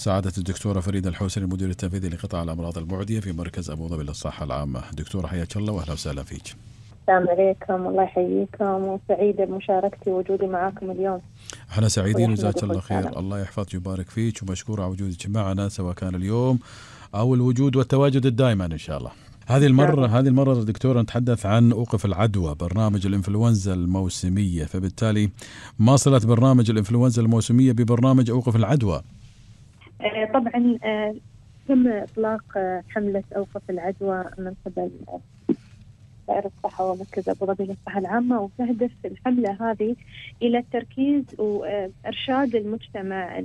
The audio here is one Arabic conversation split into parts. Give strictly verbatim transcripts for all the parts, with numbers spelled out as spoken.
سعادة الدكتورة فريدة الحوسني المدير التنفيذي لقطاع الأمراض المعدية في مركز أبو ظبي للصحة العامة. دكتورة حياك الله وأهلا وسهلا فيك. السلام عليكم، الله يحييكم، وسعيدة بمشاركتي ووجودي معاكم اليوم. احنا سعيدين وجزاك الله خير، الله يحفظك ويبارك فيك، ومشكورة على وجودك معنا سواء كان اليوم أو الوجود والتواجد الدائما إن شاء الله. هذه المرة هذه المرة دكتورة نتحدث عن أوقف العدوى، برنامج الإنفلونزا الموسمية، فبالتالي ما صلت برنامج الإنفلونزا الموسمية ببرنامج أوقف العدوى؟ آه طبعا آه تم إطلاق آه حملة أوقف العدوى من قبل دائرة الصحة ومركز أبو ظبي للصحة العامة، وتهدف الحملة هذه إلى التركيز وإرشاد المجتمع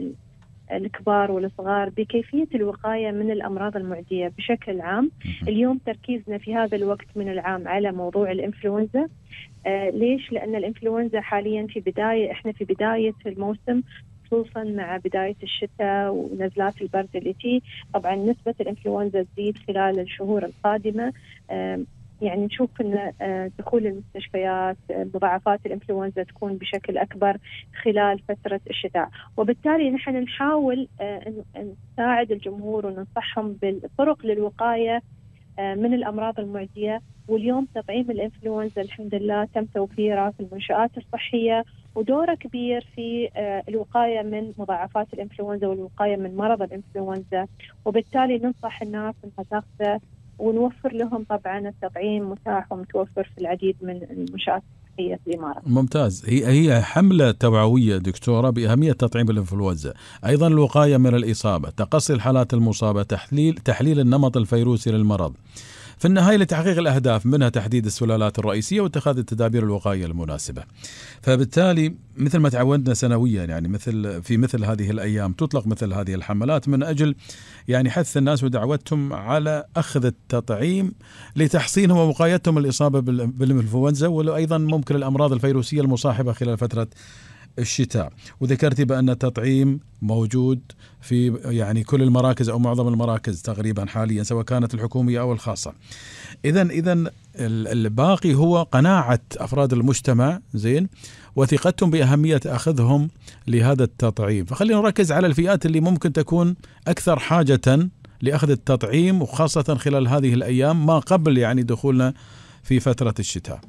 الكبار والصغار بكيفية الوقاية من الأمراض المعدية بشكل عام. اليوم تركيزنا في هذا الوقت من العام على موضوع الإنفلونزا. آه ليش؟ لأن الإنفلونزا حاليا في بداية إحنا في بداية الموسم، خصوصا مع بداية الشتاء ونزلات البرد اللي تي. طبعا نسبة الإنفلونزا تزيد خلال الشهور القادمة. آه يعني نشوف أن دخول المستشفيات، مضاعفات الإنفلونزا تكون بشكل أكبر خلال فترة الشتاء، وبالتالي نحن نحاول أن نساعد الجمهور وننصحهم بالطرق للوقاية من الأمراض المعدية. واليوم تطعيم الإنفلونزا الحمد لله تم توفيره في المنشآت الصحية، ودوره كبير في الوقاية من مضاعفات الإنفلونزا والوقاية من مرض الإنفلونزا، وبالتالي ننصح الناس أنها تاخذه، ونوفر لهم طبعا التطعيم متاح ومتوفر في العديد من المنشآت الصحية في الإمارات. ممتاز. هي هي حملة توعوية دكتورة بأهمية تطعيم الإنفلونزا، أيضا الوقاية من الإصابة، تقصي الحالات المصابة، تحليل تحليل النمط الفيروسي للمرض، في النهاية لتحقيق الأهداف، منها تحديد السلالات الرئيسية واتخاذ التدابير الوقائية المناسبة. فبالتالي مثل ما تعودنا سنويا، يعني مثل في مثل هذه الأيام تطلق مثل هذه الحملات من أجل يعني حث الناس ودعوتهم على أخذ التطعيم لتحصينهم ووقايتهم من الإصابة بالإنفلونزا، وأيضا ممكن الأمراض الفيروسية المصاحبة خلال فترة الشتاء. وذكرتي بأن التطعيم موجود في يعني كل المراكز أو معظم المراكز تقريبا حاليا، سواء كانت الحكومية أو الخاصة. إذن إذن الباقي هو قناعة أفراد المجتمع زين وثقتهم بأهمية أخذهم لهذا التطعيم. فخلينا نركز على الفئات اللي ممكن تكون أكثر حاجة لأخذ التطعيم، وخاصة خلال هذه الأيام ما قبل يعني دخولنا في فترة الشتاء.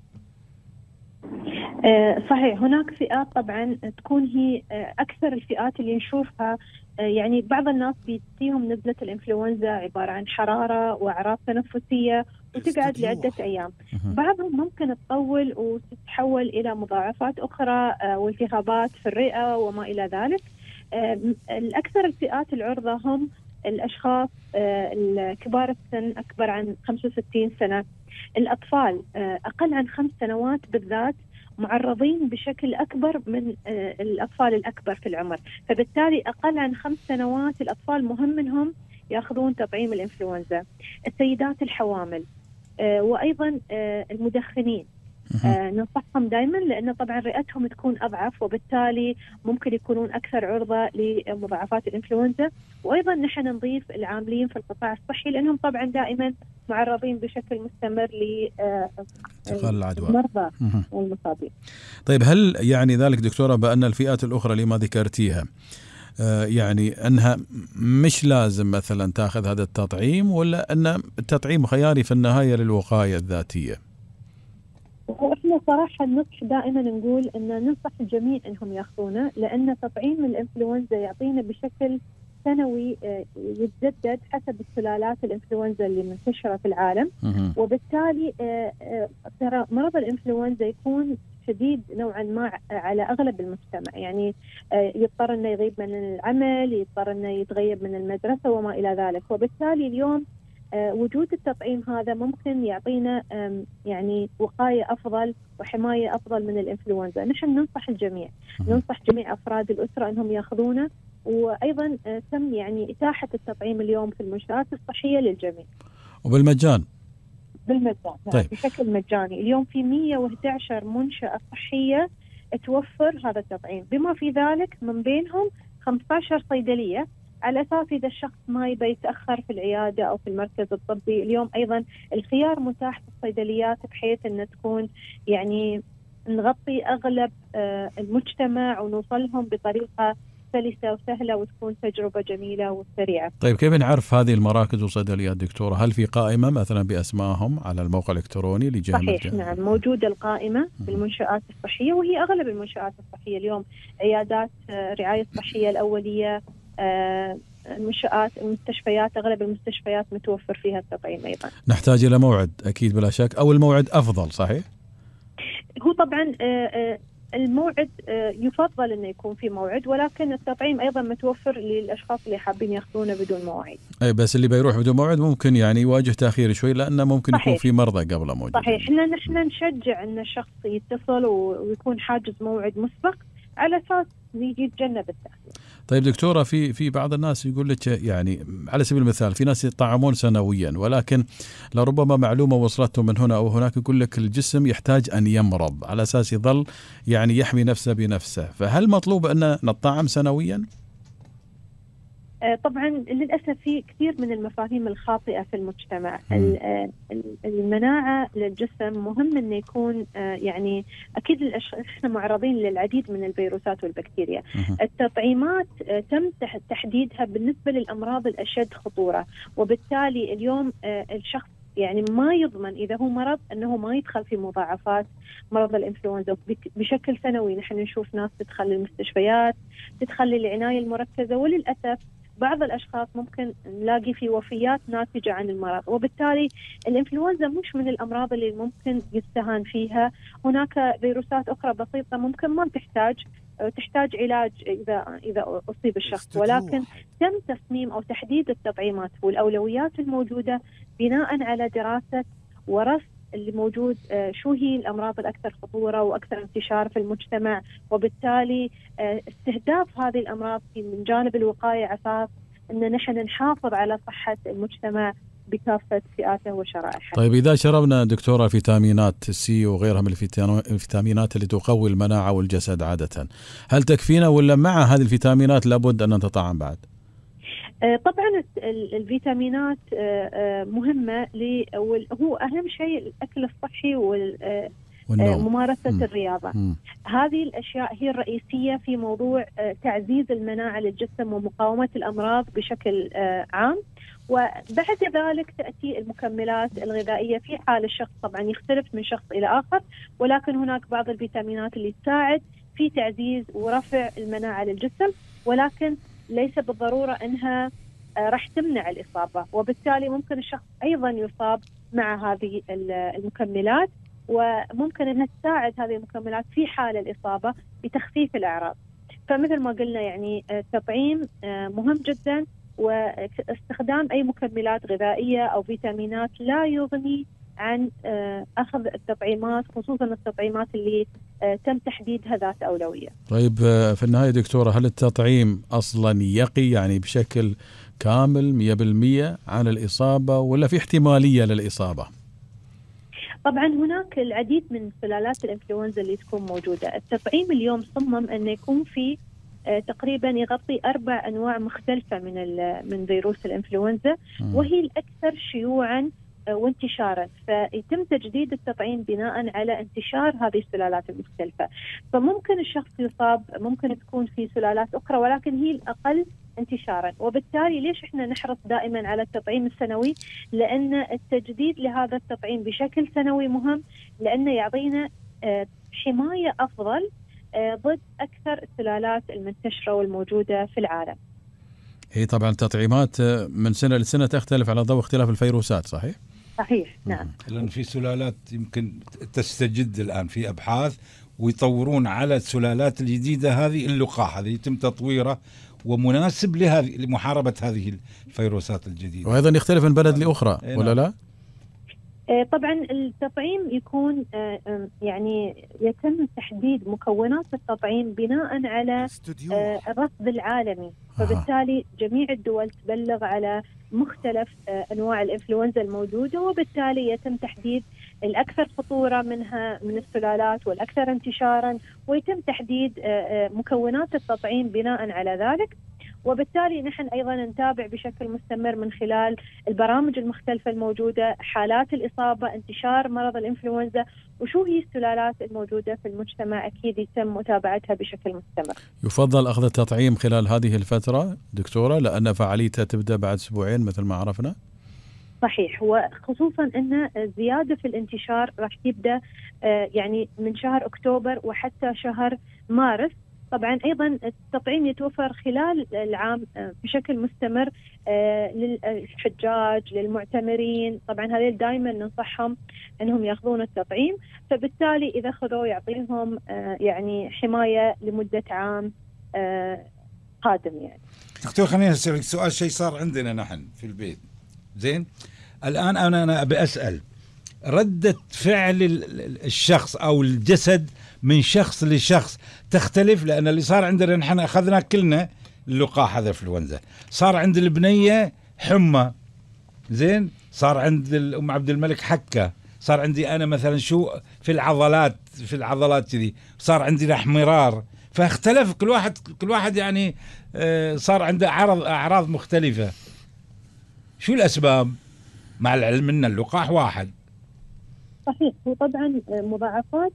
صحيح، هناك فئات طبعا تكون هي أكثر الفئات اللي نشوفها. يعني بعض الناس بيجيهم نزلة الإنفلونزا عبارة عن حرارة وأعراض تنفسية وتقعد لعدة أيام، بعضهم ممكن تطول وتتحول إلى مضاعفات أخرى والتهابات في الرئة وما إلى ذلك. الأكثر الفئات العرضة هم الأشخاص الكبار السن، أكبر عن خمسة وستين سنة. الأطفال أقل عن خمس سنوات بالذات معرضين بشكل أكبر من الأطفال الأكبر في العمر، فبالتالي أقل عن خمس سنوات الأطفال مهم منهم يأخذون تطعيم الإنفلونزا. السيدات الحوامل وأيضا المدخنين ننصحهم دائما، لأن طبعا رئتهم تكون أضعف وبالتالي ممكن يكونون أكثر عرضة لمضاعفات الإنفلونزا. وأيضا نحن نضيف العاملين في القطاع الصحي، لأنهم طبعا دائما معرضين بشكل مستمر للمرضى والمصابين. طيب، هل يعني ذلك دكتورة بأن الفئات الأخرى اللي ما ذكرتيها يعني أنها مش لازم مثلا تأخذ هذا التطعيم، ولا أن التطعيم خياري في النهاية للوقاية الذاتية؟ وإحنا صراحة النصح دائما نقول أن ننصح الجميع أنهم يأخذونه، لأن تطعيم الإنفلونزا يعطينا بشكل سنوي يتجدد حسب السلالات الإنفلونزا اللي منتشرة في العالم، وبالتالي ترى مرض الإنفلونزا يكون شديد نوعا ما على أغلب المجتمع، يعني يضطر أنه يغيب من العمل، يضطر أنه يتغيب من المدرسة وما إلى ذلك. وبالتالي اليوم وجود التطعيم هذا ممكن يعطينا يعني وقاية أفضل وحماية أفضل من الإنفلونزا. نحن ننصح الجميع، ننصح جميع أفراد الأسرة أنهم يأخذونه، وأيضا تم يعني إتاحة التطعيم اليوم في المنشآت الصحية للجميع وبالمجان. بالمجان طيب. بشكل مجاني. اليوم في مئة وأحد عشر منشأة صحية توفر هذا التطعيم، بما في ذلك من بينهم خمسة عشر صيدلية، على أساس إذا الشخص ما يبي يتأخر في العيادة أو في المركز الطبي. اليوم أيضا الخيار متاح في الصيدليات بحيث أن تكون يعني نغطي أغلب المجتمع ونوصلهم بطريقة سلسة وسهلة وتكون تجربة جميلة وسريعة. طيب كيف نعرف هذه المراكز والصيدليات دكتورة؟ هل في قائمة مثلا بأسمائهم على الموقع الإلكتروني لجهة؟ صحيح نعم، موجودة القائمة في المنشآت الصحية، وهي أغلب المنشآت الصحية اليوم عيادات الرعاية الصحية الأولية، المنشآت المستشفيات، أغلب المستشفيات متوفر فيها التطعيم أيضا. نحتاج إلى موعد أكيد بلا شك، أو الموعد أفضل صحيح؟ هو طبعا الموعد يفضل أنه يكون في موعد، ولكن التطعيم أيضا متوفر للأشخاص اللي حابين ياخذونه بدون مواعيد. أي بس اللي بيروح بدون موعد ممكن يعني يواجه تأخير شوي، لأنه ممكن صحيح. يكون في مرضى قبله موجودين. صحيح، احنا نحن نشجع أن الشخص يتصل ويكون حاجز موعد مسبق على أساس يتجنب التأخير. طيب دكتورة، في في بعض الناس يقول لك يعني على سبيل المثال في ناس يطعمون سنويا، ولكن لربما معلومة وصلتهم من هنا أو هناك يقول لك الجسم يحتاج أن يمرض على أساس يظل يعني يحمي نفسه بنفسه، فهل مطلوب أن نطعم سنويا؟ طبعا للأسف في كثير من المفاهيم الخاطئة في المجتمع. المناعة للجسم مهم أن يكون يعني أكيد إحنا معرضين للعديد من الفيروسات والبكتيريا. التطعيمات تم تحديدها بالنسبة للأمراض الأشد خطورة، وبالتالي اليوم الشخص يعني ما يضمن إذا هو مرض أنه ما يدخل في مضاعفات مرض الإنفلونزا. بشكل سنوي نحن نشوف ناس تدخل للمستشفيات، تدخل للعناية المركزة، وللأسف بعض الأشخاص ممكن نلاقي في وفيات ناتجة عن المرض. وبالتالي الإنفلونزا مش من الأمراض اللي ممكن يستهان فيها. هناك فيروسات أخرى بسيطة ممكن ما تحتاج تحتاج علاج إذا إذا أصيب الشخص، ولكن تم تصميم أو تحديد التطعيمات والأولويات الموجودة بناء على دراسة ورصد اللي موجود، شو هي الأمراض الأكثر خطورة وأكثر انتشار في المجتمع، وبالتالي استهداف هذه الأمراض من جانب الوقاية على أساس أن نحن نحافظ على صحة المجتمع بكافة فئاته وشرائحه. طيب إذا شربنا دكتورة فيتامينات سي وغيرها من الفيتامينات اللي تقوي المناعة والجسد عادة، هل تكفينا ولا مع هذه الفيتامينات لابد أن نتطعم بعد؟ طبعا الفيتامينات مهمة، هو أهم شيء الأكل الصحي وممارسة الرياضة. م. هذه الأشياء هي الرئيسية في موضوع تعزيز المناعة للجسم ومقاومة الأمراض بشكل عام. وبعد ذلك تأتي المكملات الغذائية في حال الشخص طبعا يختلف من شخص إلى آخر، ولكن هناك بعض الفيتامينات اللي تساعد في تعزيز ورفع المناعة للجسم، ولكن ليس بالضرورة أنها راح تمنع الإصابة، وبالتالي ممكن الشخص أيضا يصاب مع هذه المكملات، وممكن أنها تساعد هذه المكملات في حال الإصابة بتخفيف الأعراض. فمثل ما قلنا يعني التطعيم مهم جدا، واستخدام أي مكملات غذائية أو فيتامينات لا يغني عن أخذ التطعيمات، خصوصا التطعيمات اللي تم تحديدها ذات أولوية. طيب في النهاية دكتورة، هل التطعيم أصلا يقي يعني بشكل كامل مية بالمية عن الإصابة ولا في احتمالية للإصابة؟ طبعا هناك العديد من سلالات الإنفلونزا اللي تكون موجودة. التطعيم اليوم صمم أن يكون في تقريبا يغطي أربع أنواع مختلفة من من فيروس الإنفلونزا، وهي الأكثر شيوعا وانتشارا، فيتم تجديد التطعيم بناء على انتشار هذه السلالات المختلفة. فممكن الشخص يصاب، ممكن تكون في سلالات أخرى، ولكن هي الأقل انتشارا. وبالتالي ليش احنا نحرص دائما على التطعيم السنوي؟ لأن التجديد لهذا التطعيم بشكل سنوي مهم، لأنه يعطينا حماية أفضل ضد أكثر السلالات المنتشرة والموجودة في العالم. هي طبعا التطعيمات من سنة لسنة تختلف على ضوء اختلاف الفيروسات، صحيح؟ صحيح نعم. لأن في سلالات يمكن تستجد الآن في أبحاث ويطورون على السلالات الجديدة هذه اللقاح هذه يتم تطويره ومناسب لهذه لمحاربة هذه الفيروسات الجديدة، وأيضا يختلف من بلد لأخرى ولا لا؟ طبعا التطعيم يكون يعني يتم تحديد مكونات التطعيم بناء على الرصد العالمي، فبالتالي جميع الدول تبلغ على مختلف أنواع الإنفلونزا الموجودة، وبالتالي يتم تحديد الأكثر خطورة منها من السلالات والأكثر انتشارا، ويتم تحديد مكونات التطعيم بناء على ذلك. وبالتالي نحن أيضا نتابع بشكل مستمر من خلال البرامج المختلفة الموجودة حالات الإصابة، انتشار مرض الإنفلونزا، وشو هي السلالات الموجودة في المجتمع. أكيد يتم متابعتها بشكل مستمر. يفضل أخذ التطعيم خلال هذه الفترة دكتورة لأن فعاليتها تبدأ بعد أسبوعين مثل ما عرفنا؟ صحيح، وخصوصا أن الزيادة في الانتشار راح يبدأ يعني من شهر أكتوبر وحتى شهر مارس. طبعا أيضا التطعيم يتوفر خلال العام بشكل مستمر للحجاج للمعتمرين. طبعا هذول دائما ننصحهم أنهم يأخذون التطعيم، فبالتالي إذا أخذوا يعطيهم يعني حماية لمدة عام قادم. يعني دكتور خليني أسألك سؤال، شيء صار عندنا نحن في البيت زين. الآن أنا أنا أبي أسأل ردة فعل الشخص أو الجسد من شخص لشخص تختلف، لأن اللي صار عندنا نحن أخذنا كلنا اللقاح هذا الإنفلونزا، صار عند البنية حمى زين، صار عند الأم عبد الملك حكة، صار عندي أنا مثلا شو في العضلات في العضلات كذي، صار عندي احمرار، فاختلف كل واحد كل واحد يعني صار عنده أعراض أعراض مختلفة. شو الأسباب مع العلم أن اللقاح واحد؟ صحيح، وطبعا مضاعفات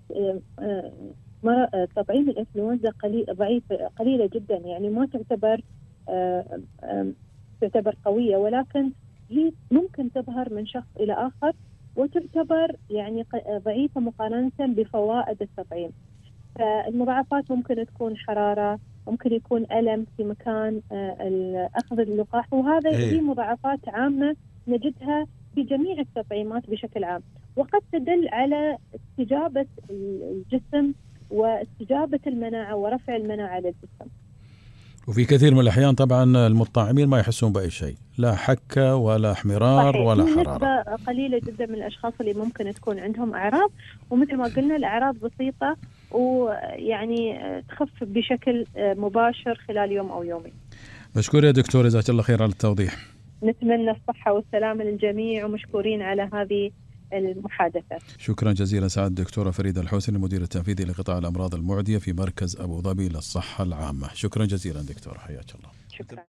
تطعيم الإنفلونزا قليل ضعيفة قليلة جدا، يعني ما تعتبر تعتبر قوية، ولكن هي ممكن تظهر من شخص إلى آخر وتعتبر يعني ضعيفة مقارنة بفوائد التطعيم. فالمضاعفات ممكن تكون حرارة، ممكن يكون ألم في مكان أخذ اللقاح، وهذا هي مضاعفات عامة نجدها في جميع التطعيمات بشكل عام، وقد تدل على استجابة الجسم واستجابة المناعة ورفع المناعة للجسم. وفي كثير من الأحيان طبعا المطعمين ما يحسون بأي شيء، لا حكة ولا احمرار ولا حرارة. نسبة قليلة جدا من الأشخاص اللي ممكن تكون عندهم أعراض، ومثل ما قلنا الأعراض بسيطة ويعني تخف بشكل مباشر خلال يوم أو يومين. مشكور يا دكتور، جزاك الله خير على التوضيح. نتمنى الصحة والسلامة للجميع ومشكورين على هذه المحادثة. شكرا جزيلا سعادة الدكتورة فريدة الحوسني المدير التنفيذي لقطاع الأمراض المعدية في مركز أبو ظبي للصحة العامة. شكرا جزيلا دكتورة، حياك الله. شكرا.